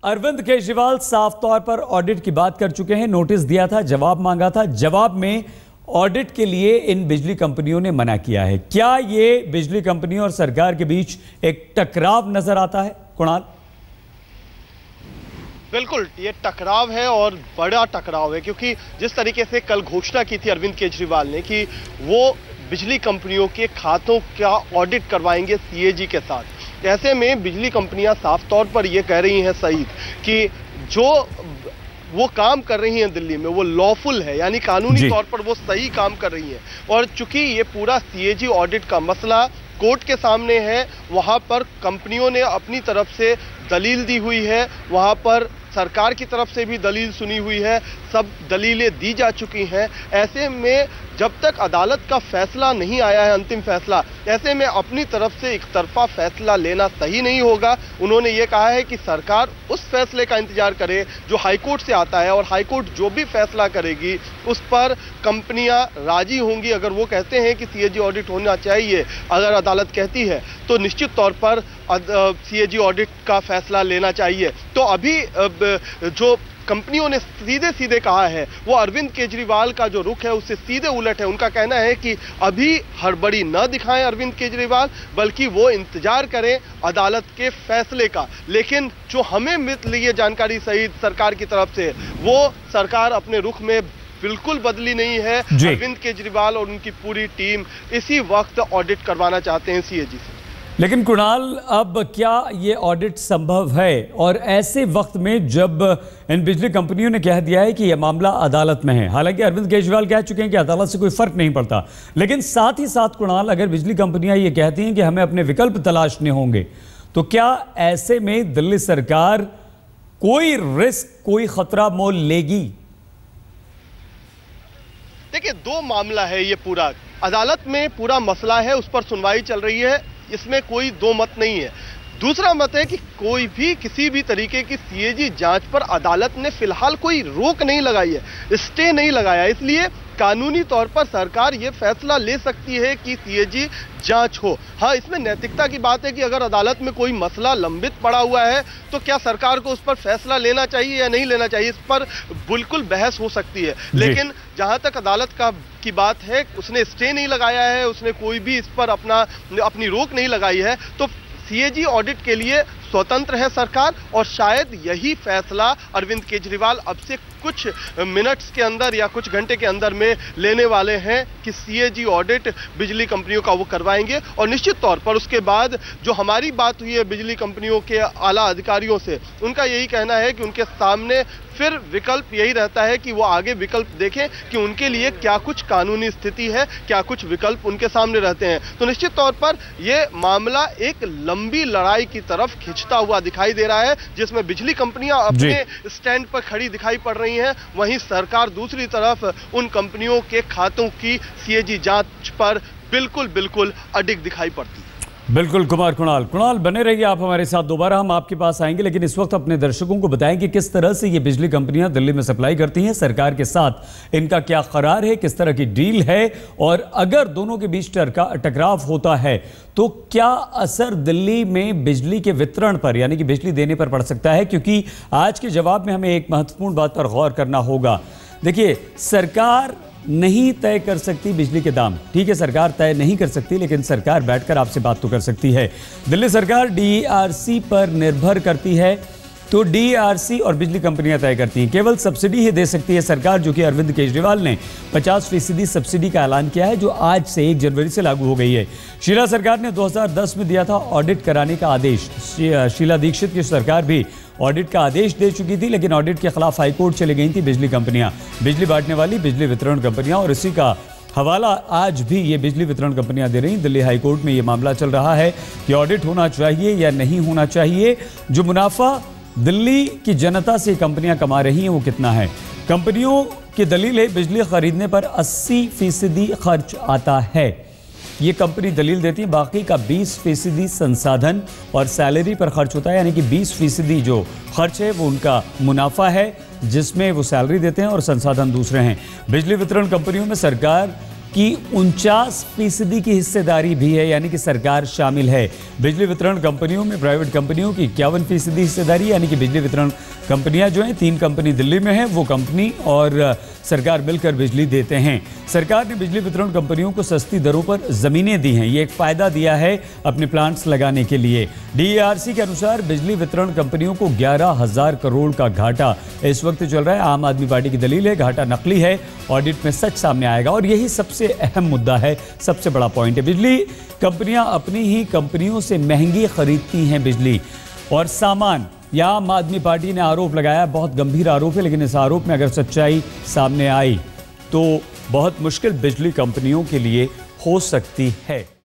अरविंद केजरीवाल साफ तौर पर ऑडिट की बात कर चुके हैं। नोटिस दिया था, जवाब मांगा था, जवाब में ऑडिट के लिए इन बिजली कंपनियों ने मना किया है। क्या ये बिजली कंपनियों और सरकार के बीच एक टकराव नजर आता है कुणाल? बिल्कुल, ये टकराव है और बड़ा टकराव है, क्योंकि जिस तरीके से कल घोषणा की थी अरविंद केजरीवाल ने कि वो बिजली कंपनियों के खातों का ऑडिट करवाएंगे सीएजी के साथ, ऐसे में बिजली कंपनियां साफ तौर पर ये कह रही हैं सईद कि जो वो काम कर रही हैं दिल्ली में वो लॉफुल है, यानी कानूनी तौर पर वो सही काम कर रही हैं। और चूंकि ये पूरा सीएजी ऑडिट का मसला कोर्ट के सामने है, वहां पर कंपनियों ने अपनी तरफ से दलील दी हुई है, वहां पर सरकार की तरफ से भी दलील सुनी हुई है, सब दलीलें दी जा चुकी हैं। ऐसे में जब तक अदालत का फैसला नहीं आया है, अंतिम फैसला, ऐसे में अपनी तरफ से एक तरफा फैसला लेना सही नहीं होगा। उन्होंने ये कहा है कि सरकार उस फैसले का इंतजार करे जो हाईकोर्ट से आता है, और हाईकोर्ट जो भी फैसला करेगी उस पर कंपनियां राजी होंगी। अगर वो कहते हैं कि सीएजी ऑडिट होना चाहिए, अगर अदालत कहती है, तो निश्चित तौर पर सीएजी ऑडिट का फैसला लेना चाहिए। तो अभी जो कंपनियों ने सीधे सीधे कहा है वो अरविंद केजरीवाल का जो रुख है उससे सीधे उलट है। उनका कहना है कि अभी हड़बड़ी न दिखाएं अरविंद केजरीवाल, बल्कि वो इंतजार करें अदालत के फैसले का। लेकिन जो हमें मिल रही है जानकारी सहित सरकार की तरफ से, वो सरकार अपने रुख में बिल्कुल बदली नहीं है। अरविंद केजरीवाल और उनकी पूरी टीम इसी वक्त ऑडिट करवाना चाहते हैं सीएजी से। लेकिन कुणाल, अब क्या ये ऑडिट संभव है? और ऐसे वक्त में जब इन बिजली कंपनियों ने कह दिया है कि यह मामला अदालत में है, हालांकि अरविंद केजरीवाल कह चुके हैं कि अदालत से कोई फर्क नहीं पड़ता, लेकिन साथ ही साथ कुणाल, अगर बिजली कंपनियां ये कहती हैं कि हमें अपने विकल्प तलाशने होंगे, तो क्या ऐसे में दिल्ली सरकार कोई रिस्क, कोई खतरा मोल लेगी? देखिए, दो मामला है ये पूरा। अदालत में पूरा मसला है, उस पर सुनवाई चल रही है, इसमें कोई दो मत नहीं है। दूसरा मत है कि कोई भी किसी भी तरीके की सीएजी जांच पर अदालत ने फिलहाल कोई रोक नहीं लगाई है, स्टे नहीं लगाया। इसलिए कानूनी तौर पर सरकार ये फैसला ले सकती है कि सीएजी जांच हो। हाँ, इसमें नैतिकता की बात है कि अगर अदालत में कोई मसला लंबित पड़ा हुआ है तो क्या सरकार को उस पर फैसला लेना चाहिए या नहीं लेना चाहिए, इस पर बिल्कुल बहस हो सकती है। लेकिन जहां तक अदालत की बात है, उसने स्टे नहीं लगाया है, उसने कोई भी इस पर अपनी रोक नहीं लगाई है, तो सीएजी ऑडिट के लिए स्वतंत्र है सरकार। और शायद यही फैसला अरविंद केजरीवाल अब से कुछ मिनट्स के अंदर या कुछ घंटे के अंदर में लेने वाले हैं कि सीएजी ऑडिट बिजली कंपनियों का वो करवाएंगे। और निश्चित तौर पर उसके बाद जो हमारी बात हुई है बिजली कंपनियों के आला अधिकारियों से, उनका यही कहना है कि उनके सामने फिर विकल्प यही रहता है कि वो आगे विकल्प देखें कि उनके लिए क्या कुछ कानूनी स्थिति है, क्या कुछ विकल्प उनके सामने रहते हैं। तो निश्चित तौर पर यह मामला एक लंबी लड़ाई की तरफ खिंचता हुआ दिखाई दे रहा है, जिसमें बिजली कंपनियां अपने स्टैंड पर खड़ी दिखाई पड़ रही हैं, वहीं सरकार दूसरी तरफ उन कंपनियों के खातों की सीएजी जांच पर बिल्कुल अडिग दिखाई पड़ती है। बिल्कुल कुणाल बने रहिए आप हमारे साथ, दोबारा हम आपके पास आएंगे। लेकिन इस वक्त अपने दर्शकों को बताएं कि किस तरह से ये बिजली कंपनियां दिल्ली में सप्लाई करती हैं, सरकार के साथ इनका क्या करार है, किस तरह की डील है, और अगर दोनों के बीच टकराव होता है तो क्या असर दिल्ली में बिजली के वितरण पर, यानी कि बिजली देने पर पड़ सकता है? क्योंकि आज के जवाब में हमें एक महत्वपूर्ण बात पर गौर करना होगा। देखिए, सरकार नहीं तय कर सकती बिजली के दाम, ठीक है, सरकार तय नहीं कर सकती, लेकिन सरकार बैठकर आपसे बात तो कर सकती है। दिल्ली सरकार डीआरसी पर निर्भर करती है, तो डीआरसी और बिजली कंपनियां तय करती हैं। केवल सब्सिडी ही दे सकती है सरकार, जो कि अरविंद केजरीवाल ने 50% सब्सिडी का ऐलान किया है, जो आज से 1 जनवरी से लागू हो गई है। शीला सरकार ने 2010 में दिया था ऑडिट कराने का आदेश। शीला दीक्षित की सरकार भी ऑडिट का आदेश दे चुकी थी, लेकिन ऑडिट के खिलाफ हाईकोर्ट चली गई थी बिजली कंपनियां, बिजली बांटने वाली बिजली वितरण कंपनियां, और इसी का हवाला आज भी ये बिजली वितरण कंपनियां दे रही। दिल्ली हाईकोर्ट में ये मामला चल रहा है कि ऑडिट होना चाहिए या नहीं होना चाहिए। जो मुनाफा दिल्ली की जनता से कंपनियां कमा रही हैं वो कितना है? कंपनियों की दलील है बिजली खरीदने पर 80% खर्च आता है, ये कंपनी दलील देती है। बाकी का 20% संसाधन और सैलरी पर खर्च होता है, यानी कि 20% जो खर्च है वो उनका मुनाफा है, जिसमें वो सैलरी देते हैं और संसाधन दूसरे हैं। बिजली वितरण कंपनियों में सरकार की 49% की हिस्सेदारी भी है, यानी कि सरकार शामिल है। बिजली वितरण कंपनियों में प्राइवेट कंपनियों की 51% हिस्सेदारी, यानी कि बिजली वितरण कंपनियां जो हैं, 3 कंपनी दिल्ली में है, वो कंपनी और सरकार मिलकर बिजली देते हैं। सरकार ने बिजली वितरण कंपनियों को सस्ती दरों पर जमीनें दी हैं, ये एक फायदा दिया है अपने प्लांट्स लगाने के लिए। डीईआरसी के अनुसार बिजली वितरण कंपनियों को 11,000 करोड़ का घाटा इस वक्त चल रहा है। आम आदमी पार्टी की दलील है घाटा नकली है, ऑडिट में सच सामने आएगा और यही सबसे अहम मुद्दा है, सबसे बड़ा पॉइंट है। बिजली कंपनियां अपनी ही कंपनियों से महंगी खरीदती हैं बिजली और सामान। यह आम आदमी पार्टी ने आरोप लगाया, बहुत गंभीर आरोप है, लेकिन इस आरोप में अगर सच्चाई सामने आई तो बहुत मुश्किल बिजली कंपनियों के लिए हो सकती है।